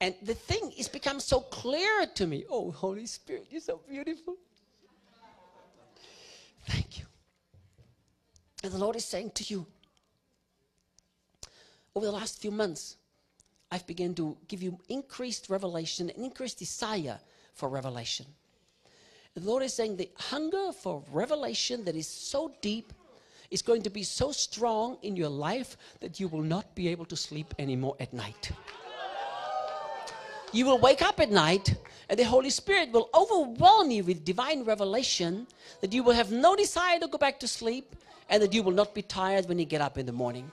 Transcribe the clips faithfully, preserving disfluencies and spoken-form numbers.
And the thing is become so clear to me. Oh, Holy Spirit, you're so beautiful. Thank you. And the Lord is saying to you, over the last few months, I've begun to give you increased revelation and increased desire for revelation. The Lord is saying the hunger for revelation that is so deep is going to be so strong in your life that you will not be able to sleep anymore at night. You will wake up at night and the Holy Spirit will overwhelm you with divine revelation that you will have no desire to go back to sleep and that you will not be tired when you get up in the morning.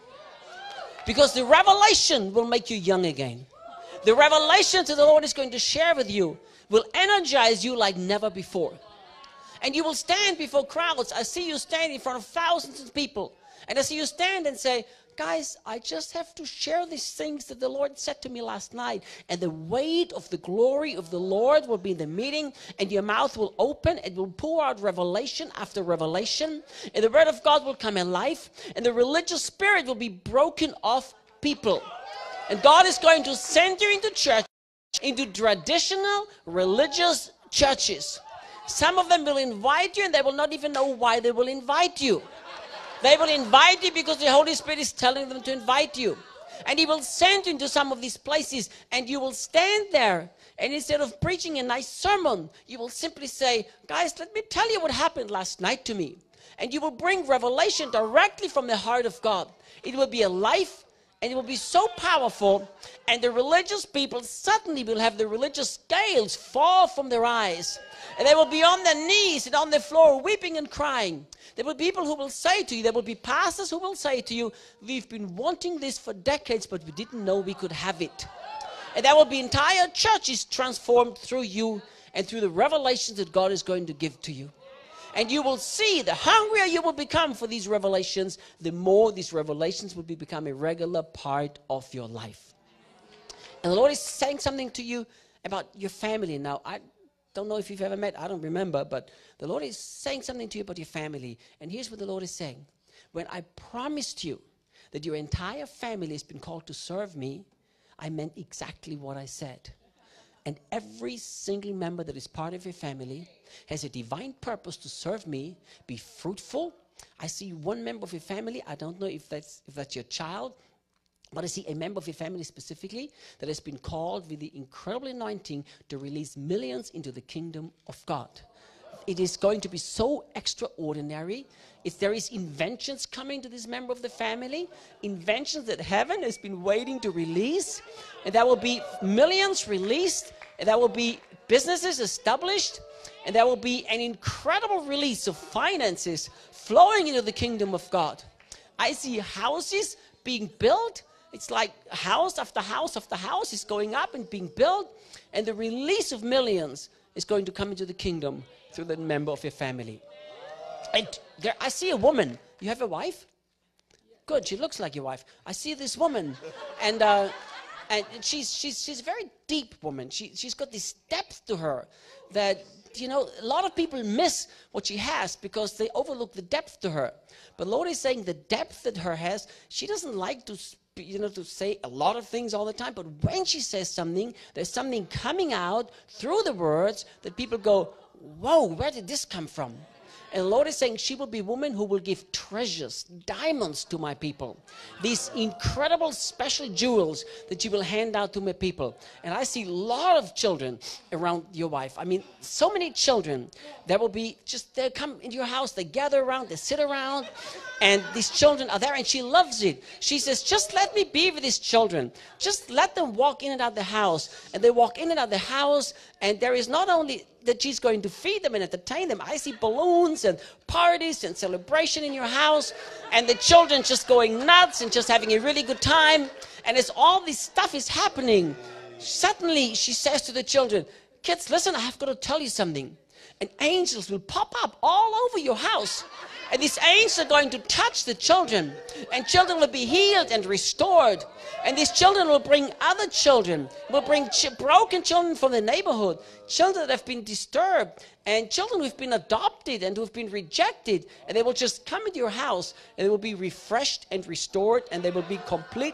Because the revelation will make you young again. The revelation that the Lord is going to share with you will energize you like never before. And you will stand before crowds. I see you stand in front of thousands of people. And I see you stand and say, guys, I just have to share these things that the Lord said to me last night. And the weight of the glory of the Lord will be in the meeting. And your mouth will open. And will pour out revelation after revelation. And the word of God will come alive. And the religious spirit will be broken off people. And God is going to send you into church, into traditional religious churches. Some of them will invite you and they will not even know why they will invite you. They will invite you because the Holy Spirit is telling them to invite you. And He will send you into some of these places and you will stand there. And instead of preaching a nice sermon, you will simply say, guys, let me tell you what happened last night to me. And you will bring revelation directly from the heart of God. It will be a life. And it will be so powerful, and the religious people suddenly will have the religious scales fall from their eyes. And they will be on their knees and on the floor weeping and crying. There will be people who will say to you, there will be pastors who will say to you, we've been wanting this for decades, but we didn't know we could have it. And there will be entire churches transformed through you and through the revelations that God is going to give to you. And you will see, the hungrier you will become for these revelations, the more these revelations will be become a regular part of your life. And the Lord is saying something to you about your family. Now, I don't know if you've ever met, I don't remember, but the Lord is saying something to you about your family. And here's what the Lord is saying. When I promised you that your entire family has been called to serve me, I meant exactly what I said. And every single member that is part of your family has a divine purpose to serve me, be fruitful. I see one member of your family, I don't know if that's, if that's your child, but I see a member of your family specifically that has been called with the incredible anointing to release millions into the kingdom of God. It is going to be so extraordinary. If there is inventions coming to this member of the family, inventions that heaven has been waiting to release, and there will be millions released, and there will be businesses established, and there will be an incredible release of finances flowing into the kingdom of God. I see houses being built. It's like house after house after house is going up and being built, and the release of millions is going to come into the kingdom through the member of your family. And there, I see a woman. You have a wife? Good, she looks like your wife. I see this woman, and uh, and she's she's she's a very deep woman. She she's got this depth to her that, you know, a lot of people miss what she has because they overlook the depth to her. But Lord is saying the depth that her has. She doesn't like to, you know, to say a lot of things all the time. But when she says something, there's something coming out through the words that people go, whoa, where did this come from? And the Lord is saying she will be a woman who will give treasures, diamonds to my people. These incredible special jewels that you will hand out to my people. And I see a lot of children around your wife. I mean, so many children. There will be just, they come into your house, they gather around, they sit around. And these children are there and she loves it. She says, just let me be with these children. Just let them walk in and out the house. And they walk in and out the house. And there is not only that she's going to feed them and entertain them. I see balloons and parties and celebration in your house. And the children just going nuts and just having a really good time. And as all this stuff is happening, suddenly she says to the children, kids, listen, I have got to tell you something. And angels will pop up all over your house. And these angels are going to touch the children. And children will be healed and restored. And these children will bring other children. Will bring ch broken children from the neighborhood. Children that have been disturbed. And children who have been adopted and who have been rejected. And they will just come into your house. And they will be refreshed and restored. And they will be completely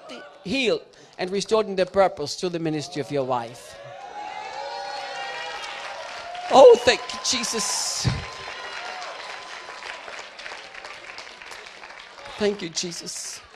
healed and restored in their purpose to the ministry of your wife. Oh, thank you, Jesus. Thank you, Jesus.